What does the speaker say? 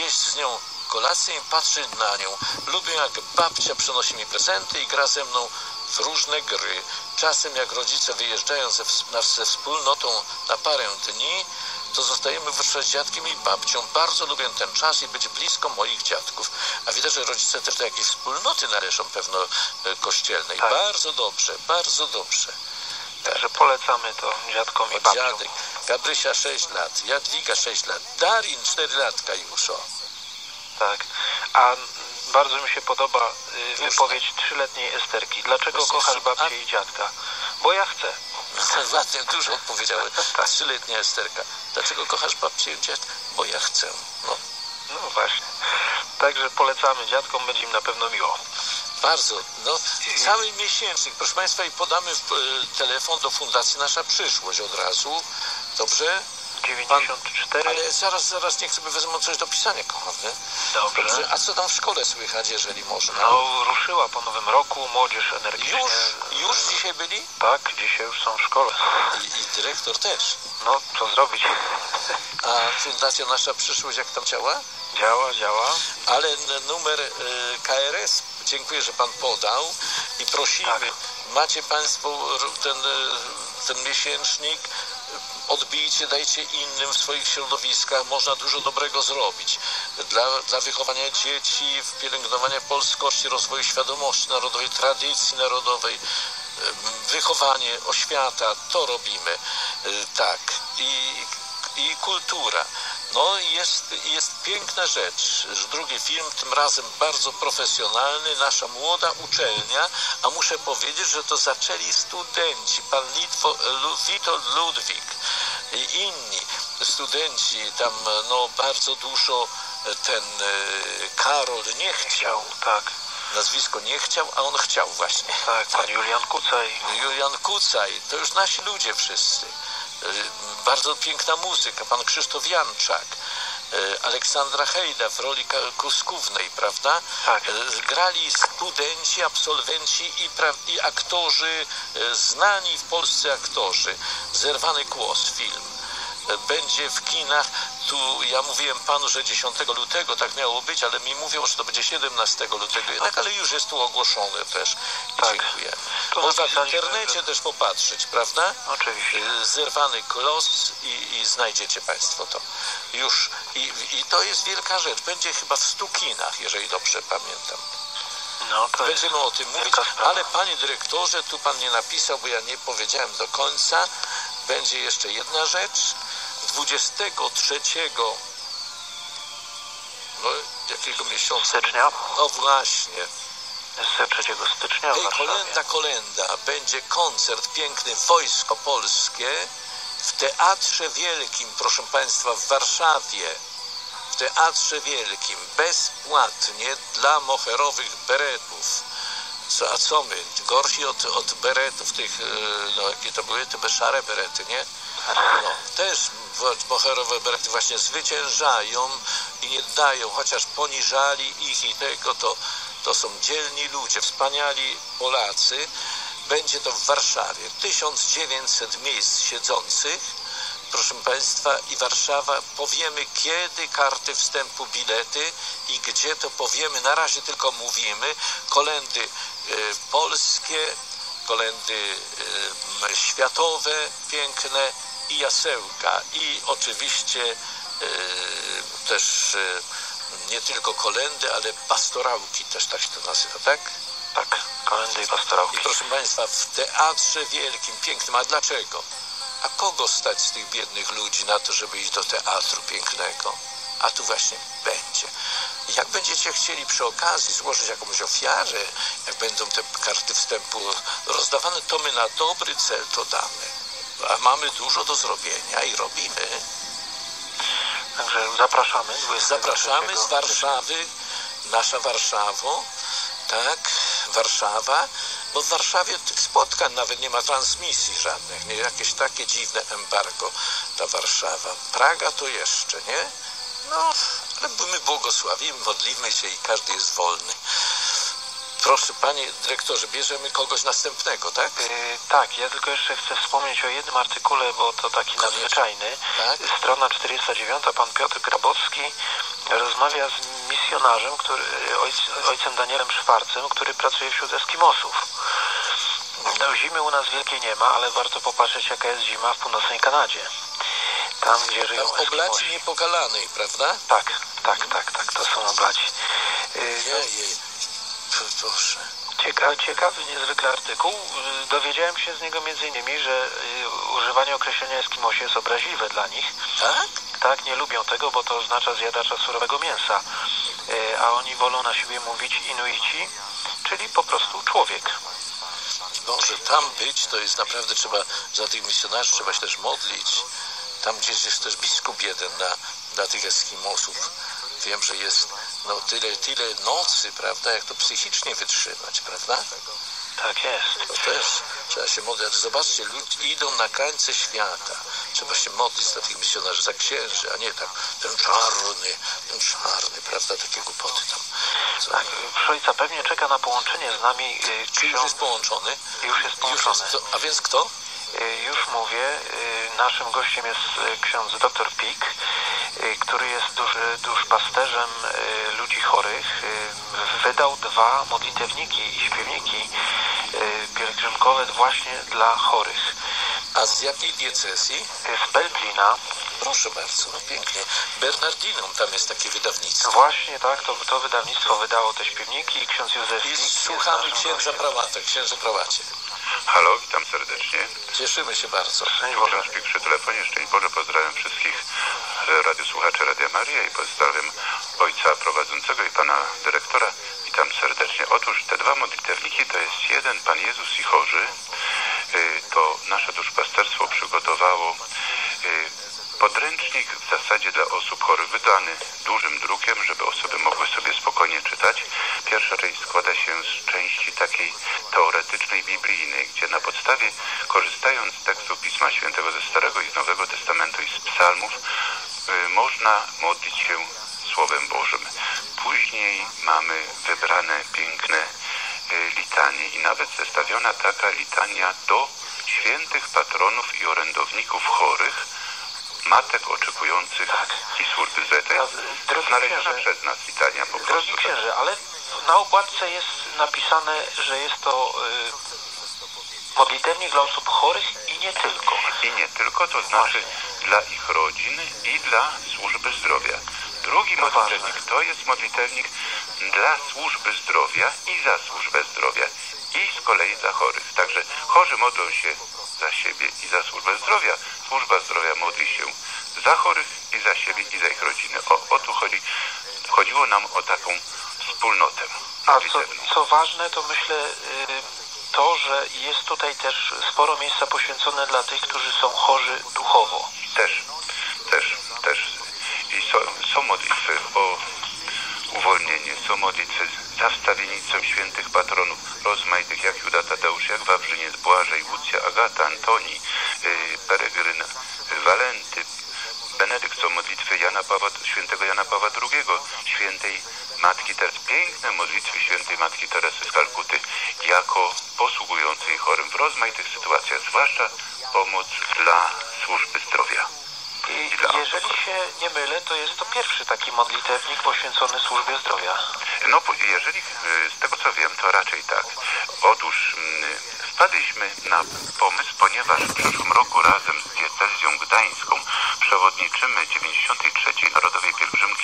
jeść z nią kolację i patrzeć na nią. Lubię, jak babcia przynosi mi prezenty i gra ze mną w różne gry. Czasem jak rodzice wyjeżdżają ze wspólnotą na parę dni, to zostajemy wyruszać z dziadkiem i babcią. Bardzo lubię ten czas i być blisko moich dziadków. A widać, że rodzice też do jakiejś wspólnoty należą pewno kościelnej. Tak. Bardzo dobrze, bardzo dobrze. Także polecamy to dziadkom i babciom. Dziadek, Gabrysia 6 lat, Jadwiga 6 lat, Darin 4 latka już, o. Tak. A bardzo mi się podoba wypowiedź 3-letniej Esterki. Dlaczego kochasz babcię i dziadka? Bo ja chcę. Ładnie, dużo odpowiedziałem. 3-letnia Esterka. Dlaczego kochasz babcię i dziadka? Bo ja chcę. No właśnie. Także polecamy dziadkom, będzie im na pewno miło. Bardzo. Cały miesięcznik, proszę Państwa, i podamy telefon do Fundacji Nasza Przyszłość od razu. Dobrze? 94. Ale zaraz niech sobie wezmą coś do pisania, kochany. Dobrze. A co tam w szkole słychać, jeżeli można? No, ruszyła po nowym roku, młodzież energicznie. Już dzisiaj byli? Tak, dzisiaj już są w szkole. I dyrektor też. No, co zrobić? A Fundacja Nasza Przyszłość jak tam działa? Działa. Ale numer KRS, dziękuję, że Pan podał i prosimy, Tak. macie Państwo ten miesięcznik, odbijcie, dajcie innym w swoich środowiskach, można dużo dobrego zrobić dla wychowania dzieci, pielęgnowania polskości, rozwoju świadomości narodowej, tradycji narodowej, wychowanie, oświata, to robimy, tak, i kultura. No jest piękna rzecz. Drugi film, tym razem bardzo profesjonalny, nasza młoda uczelnia, a muszę powiedzieć, że to zaczęli studenci, pan Witold Ludwik i inni studenci, tam bardzo dużo, ten Karol nie chciał. Tak. Nazwisko nie chciał, a on chciał właśnie. Tak, pan Julian Kucaj. Julian Kucaj, to już nasi ludzie wszyscy. Bardzo piękna muzyka, pan Krzysztof Janczak, Aleksandra Hejda w roli Kuskównej, prawda? Tak. Grali studenci, absolwenci i aktorzy, znani w Polsce aktorzy. Zerwany głos film. Będzie w kinach, tu ja mówiłem panu, że 10 lutego tak miało być, ale mi mówią, że to będzie 17 lutego jednak, ale już jest tu ogłoszone też. Tak. Dziękuję. Można w internecie też popatrzeć, prawda? Oczywiście. Zerwany klos i znajdziecie Państwo to. Już. I to jest wielka rzecz. Będzie chyba w 100 kinach, jeżeli dobrze pamiętam. No, to będziemy o tym mówić, ale panie dyrektorze, tu pan nie napisał, bo ja nie powiedziałem do końca. Będzie jeszcze jedna rzecz. 23 jakiego miesiąca? Stycznia. No właśnie. 3 stycznia w Warszawie. Kolenda. Będzie koncert piękny Wojsko Polskie w Teatrze Wielkim, proszę Państwa, w Warszawie. W Teatrze Wielkim. Bezpłatnie dla moherowych beretów. A co my? Gorsi od beretów tych, jakie to były? Te szare berety, nie? Też moherowe berety właśnie zwyciężają i nie dają, chociaż poniżali ich i tego, to są dzielni ludzie, wspaniali Polacy. Będzie to w Warszawie. 1900 miejsc siedzących, proszę Państwa, i Warszawa. Powiemy, kiedy karty wstępu, bilety i gdzie, to powiemy. Na razie tylko mówimy. Kolendy polskie, kolendy światowe, piękne i jasełka. I oczywiście też nie tylko kolendy, ale pastorałki, też tak się to nazywa, tak? Tak, kolendy i pastorałki. I proszę Państwa, w Teatrze Wielkim, pięknym. A dlaczego? A kogo stać z tych biednych ludzi na to, żeby iść do teatru pięknego? A tu właśnie będzie. Jak będziecie chcieli przy okazji złożyć jakąś ofiarę, jak będą te karty wstępu rozdawane, to my na dobry cel to damy. A mamy dużo do zrobienia i robimy. Także zapraszamy. Zapraszamy z Warszawy, nasza Warszawo, tak, Warszawa, bo w Warszawie tych spotkań nawet nie ma transmisji żadnych, nie, jakieś takie dziwne embargo, ta Warszawa. Praga to jeszcze, nie? No, ale my błogosławimy, modlimy się i każdy jest wolny. Proszę, panie dyrektorze, bierzemy kogoś następnego, tak? Tak, ja tylko jeszcze chcę wspomnieć o jednym artykule, bo to taki nadzwyczajny. Tak? Strona 49, pan Piotr Grabowski rozmawia z misjonarzem, ojcem Danielem Szwarcem, który pracuje wśród Eskimosów. No, zimy u nas wielkiej nie ma, ale warto popatrzeć, jaka jest zima w północnej Kanadzie. Tam, gdzie żyją Eskimosi. Oblaci niepokalanej, prawda? Tak, to są oblaci. Proszę. Ciekawy niezwykle artykuł. Dowiedziałem się z niego m.in., że używanie określenia Eskimosi jest obraźliwe dla nich. Tak? Tak, nie lubią tego, bo to oznacza zjadacza surowego mięsa. A oni wolą na siebie mówić Inuici, czyli po prostu człowiek. Boże, tam być, to jest naprawdę trzeba, za tych misjonarzy trzeba się też modlić. Tam gdzieś jest też biskup jeden dla tych Eskimosów. Wiem, że jest tyle nocy, prawda, jak to psychicznie wytrzymać, prawda? Tak jest. To też trzeba się modlić. Zobaczcie, ludzie idą na krańce świata. Trzeba się modlić za tych misjonarzy, za księży, a nie tak ten czarny, prawda, takie głupoty tam. Tak, proszę ojca, pewnie czeka na połączenie z nami Czy już jest połączony? Już jest połączony. A więc kto? Już mówię, naszym gościem jest ksiądz dr Pik, który jest duszpasterzem ludzi chorych. Wydał 2 modlitewniki i śpiewniki pielgrzymkowe właśnie dla chorych. A z jakiej diecezji? Z Belplina. Proszę bardzo, no pięknie. Bernardinom tam jest takie wydawnictwo. Właśnie tak, to wydawnictwo wydało te śpiewniki i ksiądz Józef Pik. I słuchamy księdza prałata, księże prałacie. Halo, witam serdecznie. Cieszymy się bardzo. Ksiądz Pik przy telefonie. Szczęść Boże, pozdrawiam wszystkich radiosłuchaczy Radia Maria i pozdrawiam ojca prowadzącego i pana dyrektora. Witam serdecznie. Otóż te 2 modlitewniki to jest jeden Pan Jezus i chorzy. To nasze duszpasterstwo przygotowało podręcznik w zasadzie dla osób chorych, wydany dużym drukiem, żeby osoby mogły sobie spokojnie czytać. Pierwsza część składa się z części takiej teoretycznej, biblijnej, gdzie na podstawie, korzystając z tekstów Pisma Świętego ze Starego i z Nowego Testamentu i z psalmów, można modlić się Słowem Bożym. Później mamy wybrane piękne litanie i nawet zestawiona taka litania do świętych patronów i orędowników chorych, matek oczekujących i służby zdrowia. To jest znaleziona przez nas litania po prostu. Drogi księże, ale na okładce jest napisane, że jest to modlitewnik dla osób chorych i nie tylko. I nie tylko, to znaczy dla ich rodzin i dla służby zdrowia. Drugi modlitewnik to jest modlitewnik dla służby zdrowia i za służbę zdrowia i z kolei dla chorych. Także chorzy modlą się za siebie i za służbę zdrowia. Służba zdrowia modli się za chorych i za siebie i za ich rodziny. O tu chodzi. Chodziło nam o taką wspólnotę. A co ważne, to myślę to, że jest tutaj też sporo miejsca poświęcone dla tych, którzy są chorzy duchowo. Też. I są modlitwy o uwolnienie, są modlitwy za wstawienicą świętych patronów rozmaitych, jak Juda Tadeusz, jak Wawrzyniec, Błażej, Łucja, Agata, Antoni, Peregryn, Walenty, Benedykt. Są modlitwy świętego Jana Pawła II, świętej Matki Teresy. Piękne modlitwy świętej Matki Teresy z Kalkuty jako posługującej chorym w rozmaitych sytuacjach, zwłaszcza pomoc dla służby zdrowia. I jeżeli się nie mylę, to jest to pierwszy taki modlitewnik poświęcony służbie zdrowia. No, jeżeli z tego co wiem, to raczej tak. Otóż wpadliśmy na pomysł, ponieważ w przyszłym roku razem z diecezją gdańską przewodniczymy 93. Narodowej Pielgrzymce